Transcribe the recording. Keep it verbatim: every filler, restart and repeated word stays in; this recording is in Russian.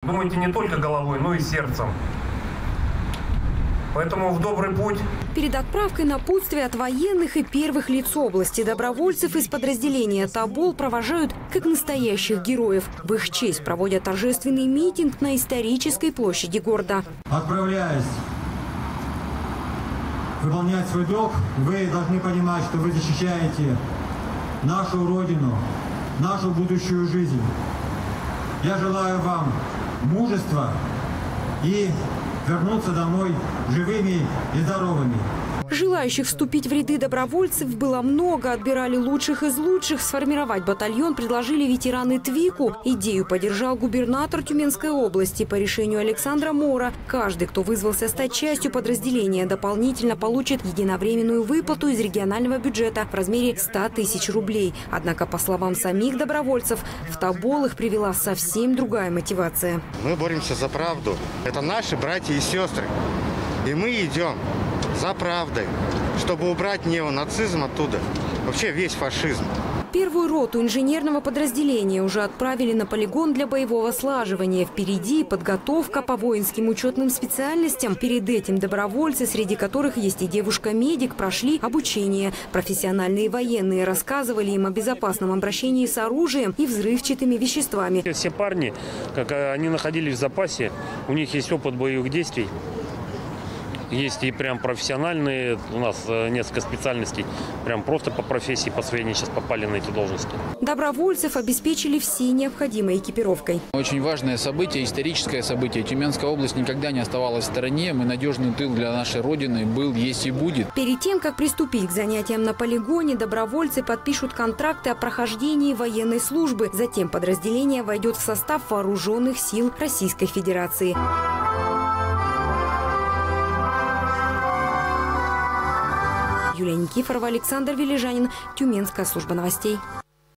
думайте не только головой, но и сердцем. Поэтому в добрый путь. Перед отправкой напутствия от военных и первых лиц области добровольцев из подразделения «Тобол» провожают как настоящих героев. В их честь проводят торжественный митинг на исторической площади города. Отправляясь выполнять свой долг, вы должны понимать, что вы защищаете нашу Родину, нашу будущую жизнь. Я желаю вам мужества и вернуться домой живыми и здоровыми. Желающих вступить в ряды добровольцев было много. Отбирали лучших из лучших. Сформировать батальон предложили ветераны ТВИКу. Идею поддержал губернатор Тюменской области. По решению Александра Мора, каждый, кто вызвался стать частью подразделения, дополнительно получит единовременную выплату из регионального бюджета в размере ста тысяч рублей. Однако, по словам самих добровольцев, в Тобол их привела совсем другая мотивация. Мы боремся за правду. Это наши братья и сестры. И мы идем за правдой, чтобы убрать неонацизм оттуда, вообще весь фашизм. Первую роту инженерного подразделения уже отправили на полигон для боевого слаживания. Впереди подготовка по воинским учетным специальностям. Перед этим добровольцы, среди которых есть и девушка-медик, прошли обучение. Профессиональные военные рассказывали им о безопасном обращении с оружием и взрывчатыми веществами. Все парни, как они находились в запасе, у них есть опыт боевых действий. Есть и прям профессиональные, у нас несколько специальностей, прям просто по профессии, по своей они сейчас попали на эти должности. Добровольцев обеспечили всей необходимой экипировкой. Очень важное событие, историческое событие. Тюменская область никогда не оставалась в стороне. Мы надежный тыл для нашей Родины был, есть и будет. Перед тем, как приступить к занятиям на полигоне, добровольцы подпишут контракты о прохождении военной службы. Затем подразделение войдет в состав вооруженных сил Российской Федерации. Юлия Никифорова, Александр Вележанин, Тюменская служба новостей.